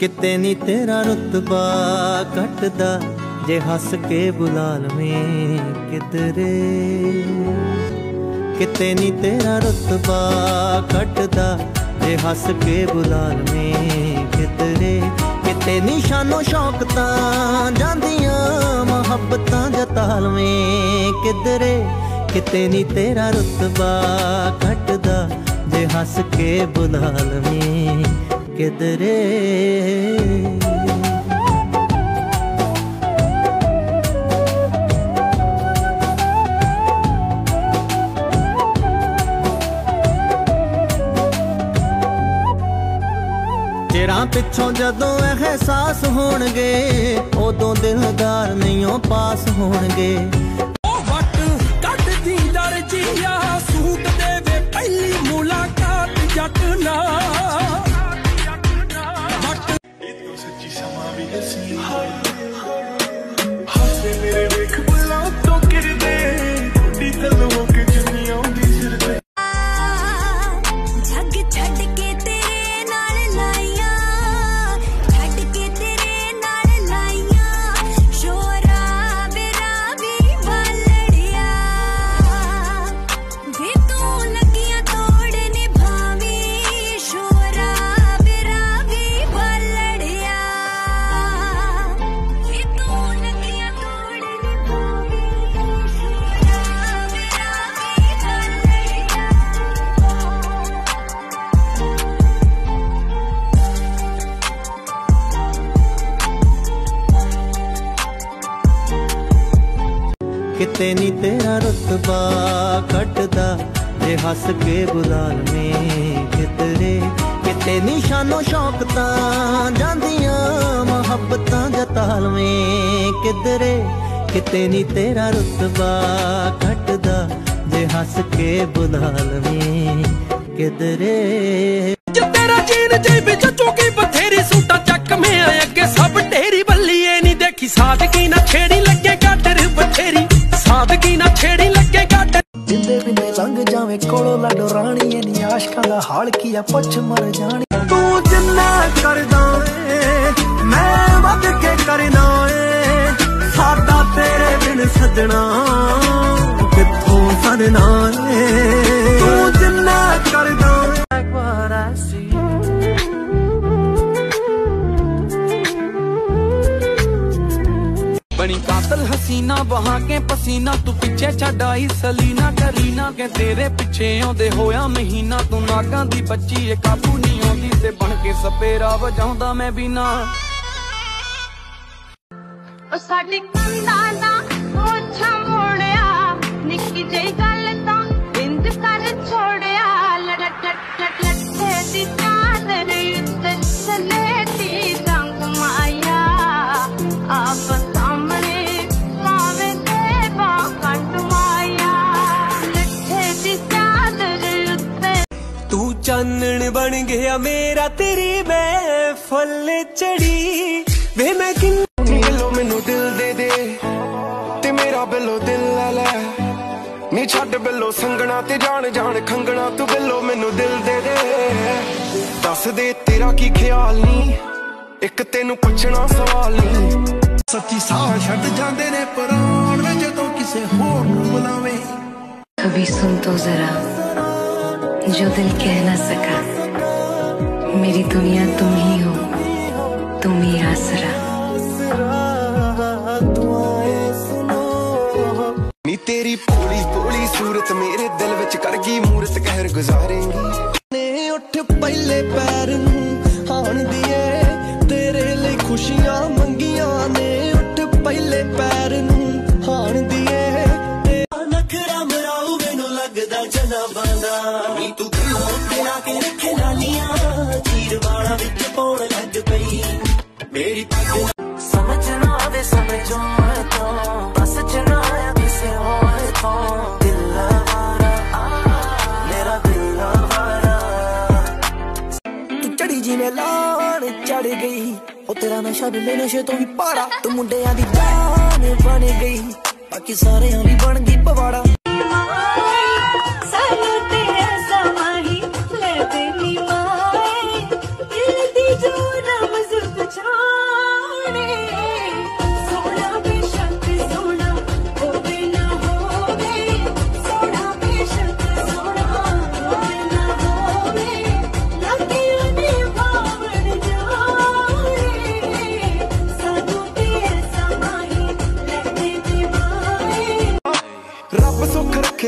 किते नी तेरा रुतबा घटदा जे हस के बुला लवें किधरे। किते नी तेरा रुतबा घटदा जे हस के बुला लवें किधरे। किते नी शानो शौकतां जांदियां मुहब्बतां जता लवें किधरे। किते नी तेरा रुतबा घटदा जे हस के बुला लवें किधरे। तेरा पिछों जदों एहसास होणगे उदों दिलदार नहीं पास होणगे। वट कट दी दर्जिया सूट देवे पहली मुलाकात जट ना। सच्ची समा भी हसी हंसे मेरे देख बुला तो गिर दे दी तलवों के दुनिया दी सिर दे। जग छड़ के तेरे नाल लाइया छड़ के तेरे नाल लाइया शोरा मेरा भी बालड़िया वे तू लगिया तोड़ने भावी शोरा मेरा भी बालड़िया वे तू लगिया तोड़ने भावी शोरा मेरा भी बालड़िया। किते नी तेरा रुतबा घटदा जे हस के बुला लवें किधरे। किते नी शानो शौकतां जांदियां मुहब्बतां जता लवें किधरे। किते नी तेरा रुतबा घटदा जे हस के बुला लवें किधरे। तेरा जीन जेब चुकी बथेरी सूटा चक में आए अगे सब ढेरी बल्ली ए नहीं देखी सादगी ना छेड़ी लगे गाटर बथेरी सादगी ना छेड़ी लगे गाटर। जिंदे बिने लंघ जावे कोलो लाडो रानी नी आशकां दा हाल किया पुछ मर जानी। तू जिन्ना करदा ए मैं वध के करना ए सादा तेरे बिन सजना किथों सरना ए। तू जिन्ना करदा बनी कातल हसीना बहा के पसीना तू पिछे छड़ाई सलीना करीना के तेरे पिछे आउंदे होया महीना। तू नागां दी बच्ची ए काबू नहीं आउंदी ते बन के सपेरा वजाउंदा मैं भी ना। ओ साडी कंधा ना ओछा मोड़िया निक्की जेही गल तां इंज कर छोड़िया लटट लट्ठे दी चादर उत्ते सलेटी रंग माया आप सामने पावे ते बाकंड माया लट्ठे दी चादर उत्ते। तू चानन बन गया मेरा तेरी मैं फुल चढ़ी वे मैं किन बिलो मैनू दिल दे दे ते मेरा बिलो दिल ले ले नी छड़ बिलो संगना ते जान जान खंगना तू बिलो मैनू दिल दे दे। दस दे तेरा की ख्याल नी एक तेनू पुछना सवाल नी। सच्ची साह छड़ जांदे ने प्राण वे जदों किसे होर नूं बुलावे। कभी सुन तो जरा जो दिल कह ना सका मेरी दुनिया तुम ही हो तुम ही आसरा। नी तेरी भोली भोली सूरत मेरे दिल विच कर गई मूरत कहर गुजारेंगी। ने उठ पहले पैर नूं हाण दिए तेरे लिए खुशियां मंगियां ने उठ पहले पैर नूं हाण दिए। नखरा मराऊ मैनू लगदा जनाबां दा नी तू गलों तेरा के रखे नालियां चीर वाला विच पौण लग पई मेरी पग। समझ ना आवे समझो तो बस च ना आया किसे और तो दिल वारा मेरा दिल वारा। तू चढ़ी जिवें लान चढ़ गई ओ तेरा नशा बिले नशे तो भी पारा। तू मुंडियां दी जान बन गई बाकी सारे दी बन गई पवाड़ा। ले तेरी माए दिल दी जो रमज़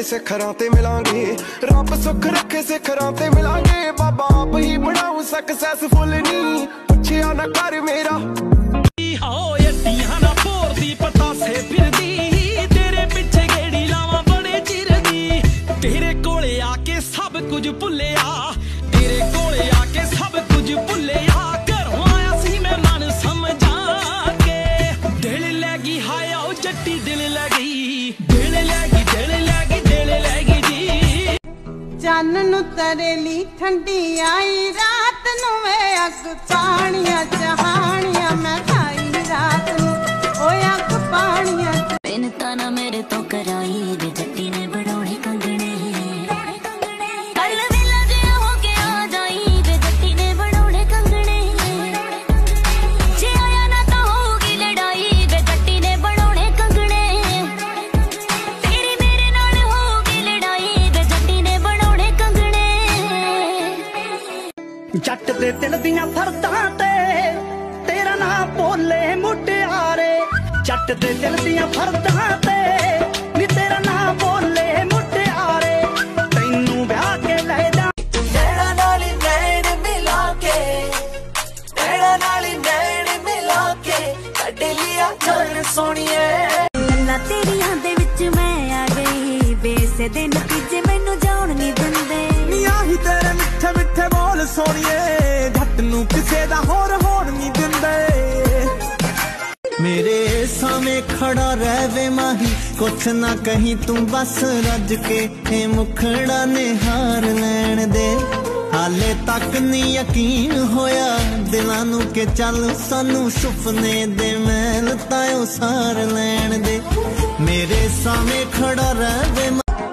ਸਿਖਰਾਂ ਤੇ ਮਿਲਾਂਗੇ, ਰੱਬ ਸੁੱਖ ਰੱਖੇ ਸਿਖਰਾਂ ਤੇ ਮਿਲਾਂਗੇ। ਬਾਬਾ ਆਪ ਹੀ ਬਣਾਉ ਸਕਸੈਸਫੁਲ ਨੀ, ਪੁੱਛਿਆ ਨਾ ਕਰ ਮੇਰਾ ਹੋ ਅੱਡੀਆਂ ਨਾ ਭੋਰਦੀ ਪਤਾਸੇ ਫਿਰਦੀ, ਤੇਰੇ ਪਿੱਛੇ ਗੇੜੀ ਲਾਵਾਂ ਬੜੇ ਚਿਰ ਦੀ। ਤੇਰੇ ਕੋਲੇ ਆ ਕੇ ਸਭ ਕੁਝ ਭੁੱਲਿਆ, ਤੇਰੇ ਕੋਲੇ ਆ ਕੇ ਸਭ ਕੁਝ ਭੁੱਲਿਆ। ਘਰੋਂ ਆਇਆ ਸੀ ਮੈਂ ਮਨ ਸਮਝਾ ਕੇ, ਦਿਲ ਲੈ ਗਈ ਹਾਏ ਉਹ ਜੱਟੀ ਦਿਲ ਲੈ ਗਈ, ਦਿਲ ਲੈ ਗਈ, ਦਿਲ ਲੈ ਗਈ, ਦਿਲ ਲੈ ਗਈ ਜੀ। ਚੰਨ ਨੂੰ ਤੇਰੇ ਲਈ ਠੰਡੀ ਆਈ ਰਾਤ ਨੂੰ ਵੇ ਅੱਗ ਪਾਣੀਆਂ ਚਾਹਣੀਆਂ ਮੈਂ ਖਾਈ ਰਾਤ ਨੂੰ ਓਏ ਅੱਗ ਪਾਣੀਆਂ। ਮਿਹਨਤਾਂ ਨਾ ਮੇਰੇ ਤੋਂ ਕਰਾਈ ਵੇ ਜੱਟੀ ਨੇ ਬਣਾਉਣੇ ਕੰਗਣੇ, ਕੱਲ ਵੇਲਾ ਜਿਹਾ ਹੋ ਕੇ ਆ ਜਾਈ ਵੇ ਜੱਟੀ ਨੇ ਬਣਾਉਣੇ ਕੰਗਣੇ। ਜੇ ਆਇਆ ਨਾ ਤਾਂ ਹੋਊਗੀ ਲੜਾਈ ਵੇ ਜੱਟੀ ਨੇ ਬਣਾਉਣੇ ਕੰਗਣੇ, ਤੇਰੀ ਮੇਰੇ ਨਾਲ ਹੋਊਗੀ ਲੜਾਈ ਵੇ ਜੱਟੀ ਨੇ ਬਣਾਉਣੇ ਕੰਗਣੇ। ਜੱਟ ਦੇ ਦਿਲ ਦੀਆਂ ਫਰਦਾਂ ਤੇ ਤੇਰਾ ਨਾਂ ਬੋਲੇ ਮੁਟਿਆਰੇ, ਜੱਟ ਦੇ ਦਿਲ ਦੀਆਂ ਫਰਦਾਂ ਤੇ ਨੀ ਤੇਰਾ ਨਾਂ ਬੋਲੇ ਮੁਟਿਆਰੇ। ਤੈਨੂੰ ਵਿਆਹ ਕੇ ਲੈ ਜਾ ਨੈਣਾ ਨਾਲ ਨੈਣ ਮਿਲਾ ਕੇ, ਨੈਣਾ ਨਾਲ ਨੈਣ ਮਿਲਾ ਕੇ ਕੱਢ ਲਿਆ ਜਾਨ ਸੋਹਣੀਏ। ਗੱਲਾਂ ਤੇਰੀਆਂ ਦੇ ਵਿੱਚ ਮੈਂ ਆ ਗਈ, ਬੇਸੇ ਦੇ ਨਤੀਜੇ ਮੈਨੂੰ ਜਾਣ ਨਹੀਂ ਦਿੰਦੇ। ਨੀ ਆਹੀ ਤੇਰੇ ਮਿੱਠੇ ਮਿੱਠੇ ਬੋਲ ਸੋਹਣੀਏ, ਜੱਟ ਨੂੰ ਕਿਸੇ ਦਾ ਹੋਰ ਹੋਣ ਨਹੀਂ ਦਿੰਦੇ। ਮੇਰੇ ਸਾਹਮਣੇ ਖੜਾ ਰਹਿ ਵੇ ਮਾਹੀ, ਕੁਛ ਨਾ ਕਹੀਂ ਤੂੰ ਬਸ ਰੱਜ ਕੇ, ਇਹ ਮੁਖੜਾ ਨੇ ਹਾਰ ਲੈਣ ਦੇ। ਹਾਲੇ ਤੱਕ ਨੀ ਯਕੀਨ ਹੋਇਆ ਦਿਲਾਂ ਨੂੰ ਕਿ ਚੱਲ ਸਾਨੂੰ ਸੁਪਨੇ ਦੇ ਮਹਿਲ ਤਾਂ ਉਸਾਰ ਲੈਣ ਦੇ। ਮੇਰੇ ਸਾਹਮਣੇ ਖੜਾ ਰਹਿ ਵੇ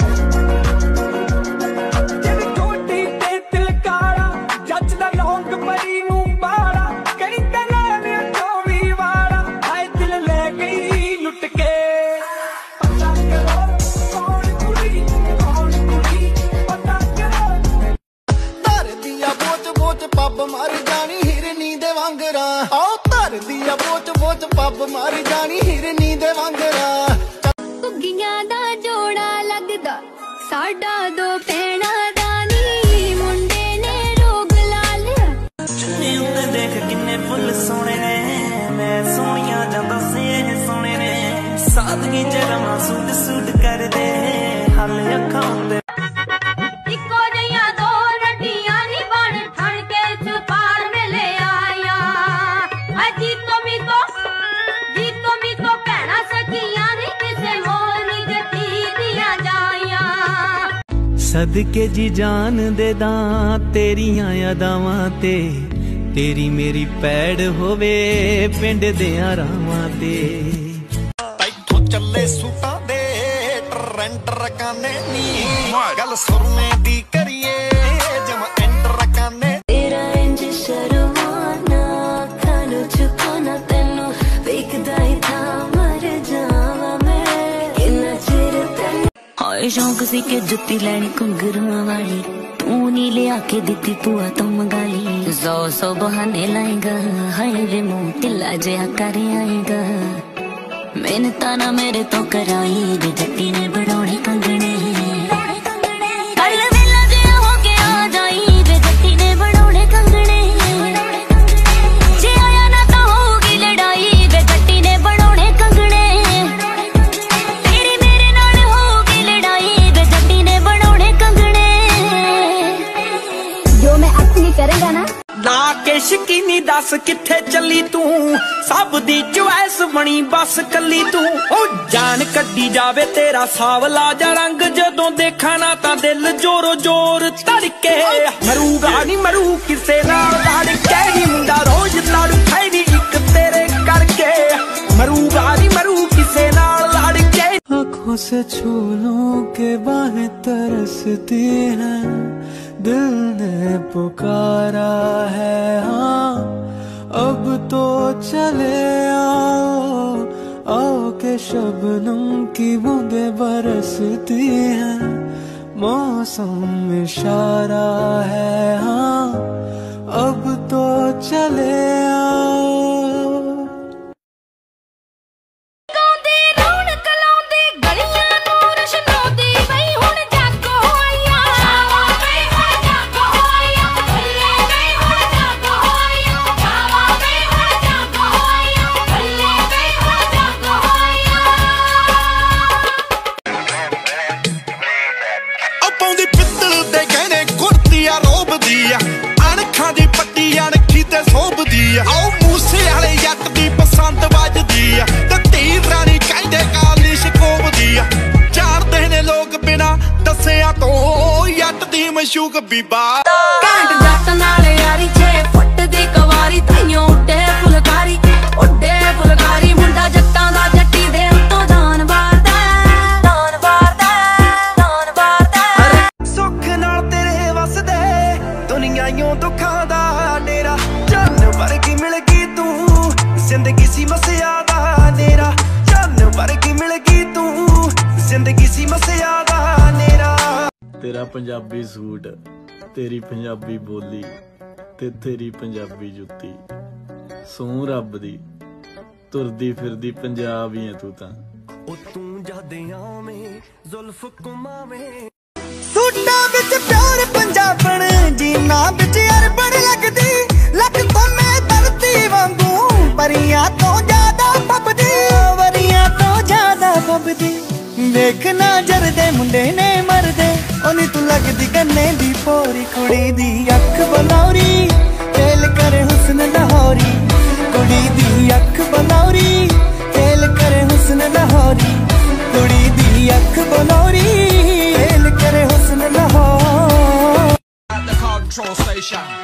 ਪੱਬ ਮਰ ਜਾਣੀ ਹਿਰਨੀ ਦੇ ਵਾਂਗਰਾ, ਆਓ ਧਰਦੀ ਆ ਬੋਚ ਬੋਚ ਪੱਬ ਮਰ ਜਾਣੀ ਹਿਰਨੀ ਦੇ ਵਾਂਗਰਾ। ਘੁੱਗੀਆਂ ਦਾ ਜੋੜਾ ਲੱਗਦਾ ਸਾਡਾ ਦੋ ਭੈਣਾਂ ਦਾ ਨੀ, ਮੁੰਡੇ ਨੇ ਰੋਗ ਲਾ ਲਿਆ। ਚੁੰਨੇ ਉੱਤੇ ਦੇਖ ਕਿੰਨੇ ਫੁੱਲ ਸੋਹਣੇ ਨੇ, ਮੈਂ ਸੋਹਣੀਆਂ ਜਾਂਦਾ ਸੇ ਸੋਹਣੇ ਨੇ। ਸਾਦਗੀ ਜਰਾ ਸੂਟ ਸੂਟ ਕਰਦੇ ਹਾਲੇ ਅੱਖਾਂ ਉੱਤੇ ਇੱਕੋ ਜਿਹੀਆਂ ਦੋ ਰੱਡੀਆਂ ਨੀ ਬਣ ਠਣ ਕੇ ਚੁਪਾਰ ਮੇਲੇ ਆਇਆ। ਅਜੀ ਤੋਂ ਵੀ ਤੋਂ ਭੈਣਾ ਸਕੀਆਂ ਨੀ ਕਿਸੇ ਮੋਰ ਨੀ ਜੱਟੀ ਦੀਆਂ ਜਾਈਆਂ। ਸਦਕੇ ਜੀ ਜਾਨ ਦੇ ਦਾਂ ਤੇਰੀਆਂ ਯਾਦਾਵਾਂ ਤੇ, ਤੇਰੀ ਮੇਰੀ ਪੈੜ ਹੋਵੇ ਪਿੰਡ ਦੇ ਆਰਾਮਾਂ ਤੇ। ਤੈਥੋਂ ਚੱਲੇ ਸੂਟਾਂ ਦੇ ਟਰੈਂਡ ਰਕਾਨੇ ਨੀ, ਗੱਲ ਸੁਰਮੇ ਦੀ ਕਰੀਏ ਜਮ ਐਂਡ ਰਕਾਨੇ। ਤੇਰਾ ਇੰਜ ਸ਼ਰਮਾਨਾ ਅੱਖਾਂ ਨੂੰ ਚੁਕਾਨਾ, ਤੈਨੂੰ ਵੇਖਦਾ ਹੀ ਥਾਂ ਮਰ ਜਾਵਾਂ ਮੈਂ। ਕਿੰਨਾ ਚਿਰ ਤੈਨੂੰ ਹਾਏ ਸ਼ੌਂਕ ਸੀ ਕਿ ਜੁੱਤੀ ਲੈਣੀ ਘੁੰਗਰੂਆਂ ਵਾਲੀ, ਤੂੰ ਨੀ ਲਿਆ ਕੇ ਦਿੱਤੀ ਭੂਆ ਤੋਂ ਮੰਗਾ ਲਈ। ਸੌ ਬਹਾਨੇ ਲਾਏਗਾ ਹਾਏ ਵੇ ਮੂੰਹ ਢਿੱਲਾ ਜਿਹਾ ਕਰ ਆਏਗਾ। ਮਿਹਨਤਾਂ ਨਾ ਮੇਰੇ ਤੋਂ ਕਰਾਈ ਵੇ ਜੱਟੀ ਨੇ ਬਣਾਉਣੇ ਕੰਗਣੇ, ਕੱਲ ਵੇਲਾ ਜਿਹਾ ਹੋ ਕੇ ਆ ਜਾਈ ਵੇ ਜੱਟੀ ਨੇ ਬਣਾਉਣੇ ਕੰਗਣੇ। ਜੇ ਆਇਆ ਨਾ ਤਾਂ ਹੋਊਗੀ ਲੜਾਈ ਵੇ ਜੱਟੀ ਨੇ ਬਣਾਉਣੇ ਕੰਗਣੇ, ਤੇਰੀ ਮੇਰੇ ਨਾਲ ਹੋਊਗੀ ਲੜਾਈ ਵੇ ਜੱਟੀ ਨੇ ਬਣਾਉਣੇ ਕੰਗਣੇ। ਜੋ ਮੈਂ ਆਪਣੀ ਕਰੇਗਾ ਨਾ ਕੇ ਸ਼ਕੀਨੀ ਦੱਸ ਕਿੱਥੇ ਚੱਲੀ ਤੂੰ, ਸਭ ਦੀ ਚੁਆਇਸ ਬਣੀ ਬਸ ਕੱਲੀ ਤੂੰ। ਉਹ ਜਾਨ ਕੱਢੀ ਜਾਵੇ ਤੇਰਾ ਸਾਵਲਾ ਜਾ ਰੰਗ, ਜਦੋਂ ਦੇਖਾਂ ਨਾ ਤਾਂ ਦਿਲ ਜੋਰੋ ਜੋਰ ਧੜਕੇ। ਮਰੂਗਾ ਨੀ ਮਰੂ ਕਿਸੇ ਨਾਲ ਲੜ ਕੇ, ਨੀ ਮੁੰਡਾ ਰੋਜ਼ ਲੜ ਖਾਈ ਨੀ ਇੱਕ ਤੇਰੇ ਕਰਕੇ। मरूगा नहीं मरू किसे नाल लड़ के। आँखों से छू लूं के बाहें तरसती हैं, दिल ने पुकारा है हाँ अब तो चले आओ, आओ के शबनम की बूंदे बरसती हैं, मौसम इशारा है हाँ अब तो चले आओ। रौनक लाउंदी गलियां नूं रशनाउंदी वही ਮਸ਼ੂਕ ਬੀਬਾ ਘੈਂਟ ਜੱਟ ਨਾਲ ਯਾਰੀ 6 ਫੁੱਟ ਦੀ ਕਵਾਰੀ ਤਾਈਓ ਉੱਡੇ ਫੁਲਕਾਰੀ ਮੁੰਡਾ ਜੱਟਾਂ ਦਾ ਜੱਟੀ ਦੇ ਉੱਤੋਂ ਜਾਨ ਵਾਰਦਾ ਸੁੱਖ ਨਾਲ ਤੇਰੇ ਵਸਦੇ ਦੁਨੀਆਈਓ ਦੁੱਖਾਂ ਦਾ ਡੇਰਾ ਜਾਨ ਵਰਗੀ ਮਿਲ ਗਈ ਤੂੰ ਜ਼ਿੰਦਗੀ ਸੀ ਮਸਿਆ ਦਾ ਨੇਰਾ ਜਾਨ ਵਰਗੀ ਮਿਲ ਗਈ ਤੂੰ ਜ਼ਿੰਦਗੀ ਸੀ ਮਸਿਆ ਦਾ ਨੇਰਾ तेरा पंजाबी सूट तेरी पंजाबी बोली ते तेरी पंजाबी जुत्ती सूं रब दी तुरदी फिरदी पंजाबी है तू तां ओ तू जद आवें जुल्फ घुमावें सूटां विच प्यार पंजाबण जीना विच अरबण लगदी लग तो मैं धरती वांगू परियां तो ज्यादा फबदी वरियां तो ज्यादा फबदी देखना जरदे मुंडे ने मरदे ओनी तू लगदी गन्ने दी पोरी कुड़ी दी अख बनौरी फेल करे हुस्न लाहौरी कुड़ी दी अख बनौरी फेल करे हुस्न लाहौरी कुड़ी दी अख बनौरी फेल करे हुस्न Lahori At the control station.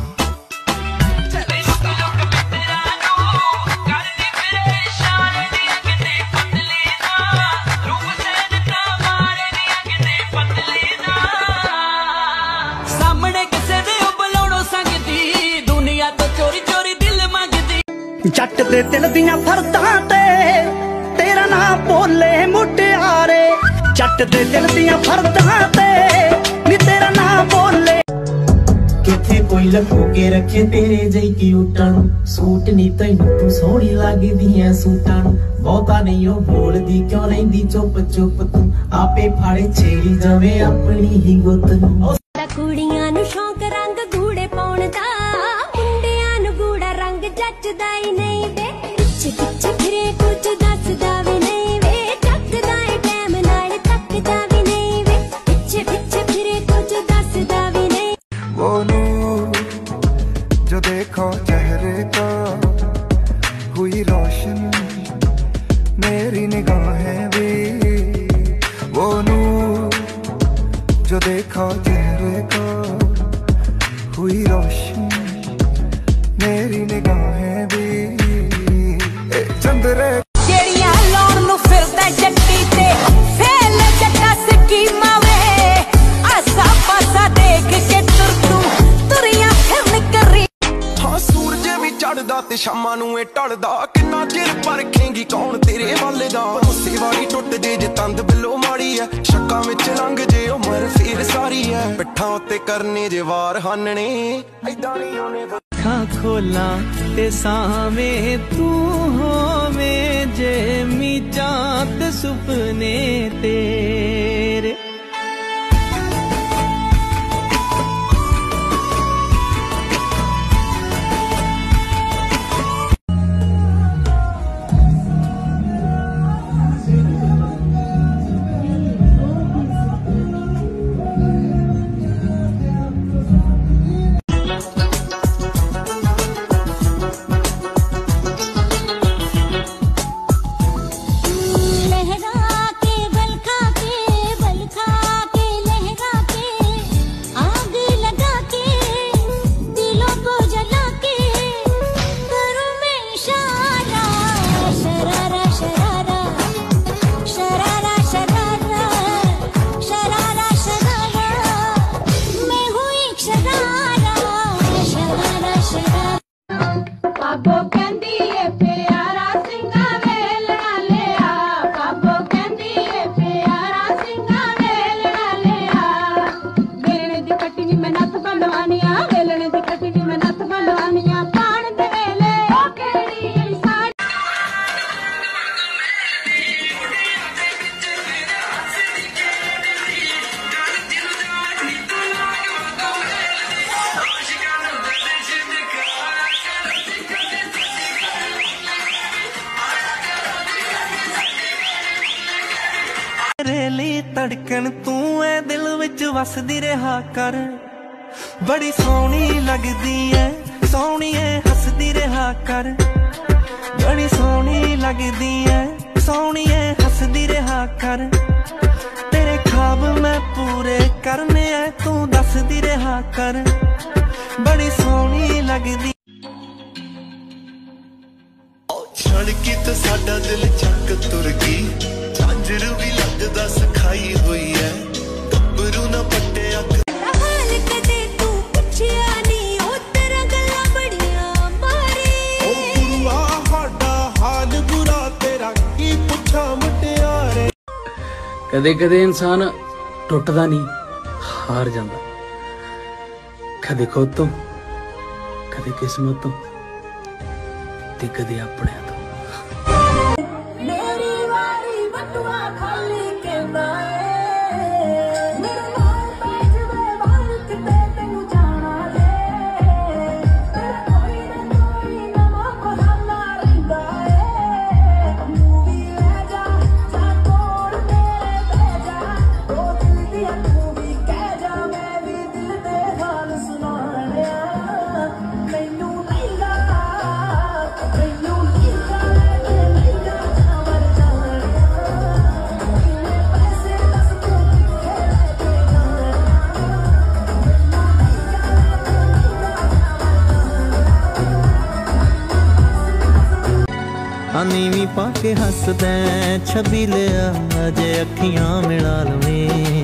जट दे दिल दियां फरदां ते तेरा नाम बोले मुटियारे जट दे दिल दियां फरदां ते नी तेरा नाम बोले किथे कोई लखो के रखे तेरे जई की उटण सूट नी तैनू तू सोहनी लगदी है सूटां बहुता नहीं ओ बोलदी क्यों रहिंदी चुप चुप तू आपे फाड़े छेड़ी जावे अपनी ही गुत नू कुड़ियां नू शौक रंग गूड़े पाउण दा मुंडियां नू गूड़ा रंग जचदा ही नहीं वे पिछे पिछे फिरे कुछ दसदा भी नहीं वे टकदा है टाइम नाल तकदा भी नहीं वे पिछे पिछे फिरे कुछ दसदा भी नहीं वो नूर जो देखो चेहरे का हुई रोशन मेरी निगाहें भी वो नूर जो देखो चेहरे का हुई रोशन मेरी निगाहें भी चंद्रे ਜਿਹੜੀਆਂ ਲਾਉਣ ਨੂੰ ਫਿਰਦਾ ਜੱਟੀ ਤੇ ਫੇਲ ਜੱਟਾ ਸਕੀਮਾਂ ਵੇ ਆਸਾ ਪਾਸਾ ਦੇਖ ਕੇ ਤੁਰੀਆਂ ਫਿਰਨ ਕਰੀ ਹਾਂ ਸੂਰਜ ਵੀ ਚੜਦਾ ਤੇ ਸ਼ਾਮਾਂ ਨੂੰ ਇਹ ਢਲਦਾ ਕਿੰਨਾ ਚਿਰ ਪਰਖੇਂਗੀ ਕੌਣ ਤੇਰੇ ਵੱਲ ਦਾ ਭਰੋਸੇ ਵਾਲੀ ਟੁੱਟ ਜੇ ਤੰਦ ਬਿੱਲੋ ਮਾੜੀ ਐ ਸ਼ੱਕਾਂ ਵਿੱਚ ਲੰਘ ਜੇ ਉਮਰ ਫੇਰ ਸਾਰੀ ਐ ਪਿੱਠਾਂ ਉੱਤੇ ਕਰਨੇ ਜੇ ਵਾਰ ਹਾਨਣੇ ਐਦਾਂ ਨਹੀਂ ਹੋਣੇ ਅੱਖਾਂ ਖੋਲਾਂ ਤੇ ਸਾਵੇਂ ਤੂੰ ਹੋਵੇਂ ਜੇ ਮੀਚਾਂ ਤੇ ਸੁਪਨੇ ਤੇਰੇ धड़कन तू है दिल विच वसदी रहा कर बड़ी सोहनी लगदी है सोहणीए हसदी रहा कर बड़ी सोहनी लगदी है सोहणीए हसदी रहा कर तेरे ख्वाब मैं पूरे करने है तू दसदी रहा कर बड़ी सोहनी लगदी छड़की तो साडा दिल चक तुर गई झांझर भी लगदा सखाई हुई है गब्बरू ना पट्टे अख हाल कदे तू पुछया नहीं ओ तेरा गल्ला बड़ियां मारे ओ गुरुआ साडा हाल बुरा तेरा की पुछा मुटियारे कदे कदे इंसान टुटदा नहीं हार जांदा कदे खुद तो कदे किस्मत तो ते कदे अपने नीवी पाके हसदै छबी लिया जे अखियां मिला लवें